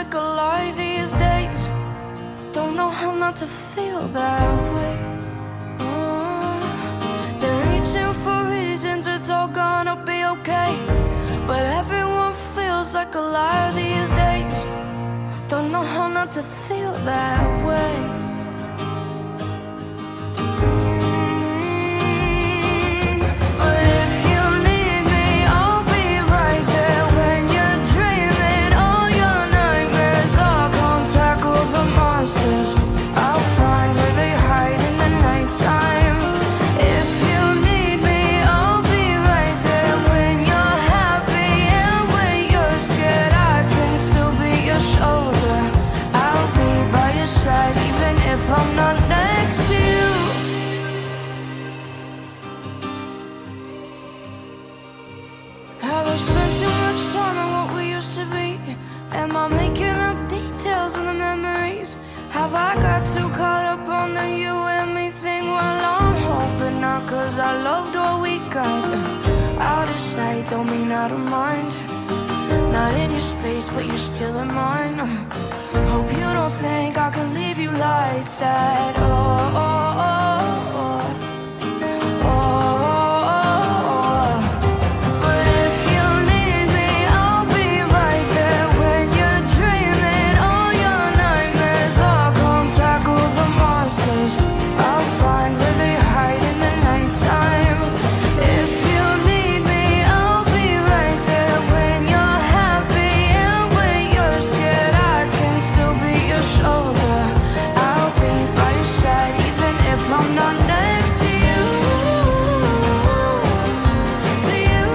like a lie these days. Don't know how not to feel that way. They're reaching for reasons, it's all gonna be okay. But everyone feels like a liar these days. Don't know how not to feel that way. Cause I loved what we got. Out of sight, don't mean out of mind. Not in your space, but you're still in mine. Hope you don't think I can leave you like that. Oh, oh, oh, oh. Oh, oh. But if you need me, I'll be right there. When you're dreaming all your nightmares, I'll come tackle the monsters. I'll find where they hide in the nighttime. If you need me, I'll be right there. When you're happy and when you're scared, I can still be your shoulder. I'll be by your side even if I'm not next to you. To you.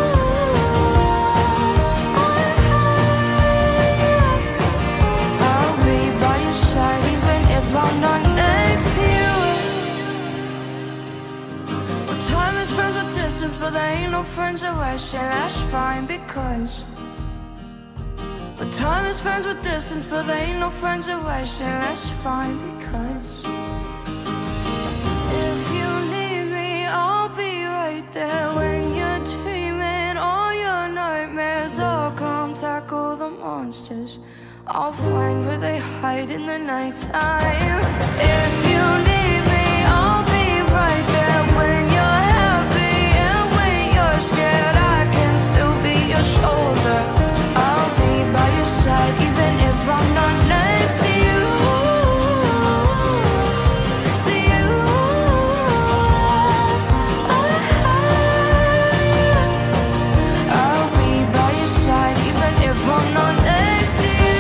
I'll be by your side even if I'm not next to you. Time is friends with distance, but there ain't no friends at rest, and that's fine because. But time is friends with distance, but there ain't no friends at rest, and that's fine because. If you need me, I'll be right there. When you're dreaming all your nightmares, I'll come tackle the monsters. I'll find where they hide in the nighttime. If you need me, I'll be right there. When you're happy and when you're scared, I can still be your shoulder. I'll be by your side even if I'm not next to you. To you. I'll be by your side even if I'm not next to you.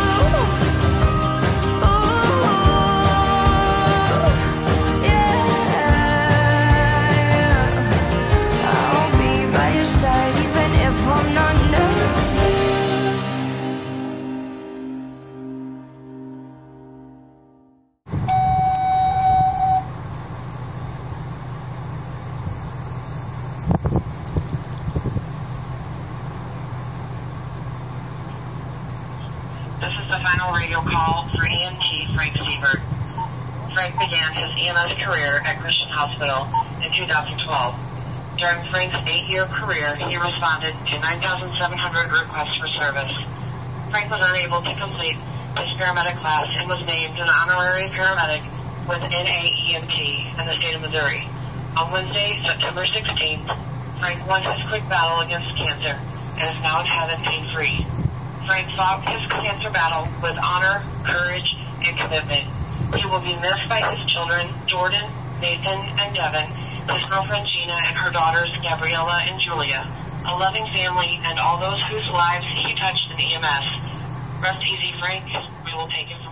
This is the final radio call for EMT Frank Seavert. Frank began his EMS career at Christian Hospital in 2012. During Frank's 8-year career, he responded to 9,700 requests for service. Frank was unable to complete his paramedic class and was named an honorary paramedic with NAEMT in the state of Missouri. On Wednesday, September 16th, Frank won his quick battle against cancer and is now in heaven pain-free. Frank fought his cancer battle with honor, courage, and commitment. He will be missed by his children, Jordyn, Nathan, and Devyn, his girlfriend Gina, and her daughters, Gabriella and Julia, a loving family, and all those whose lives he touched in EMS. Rest easy, Frank. We will take it from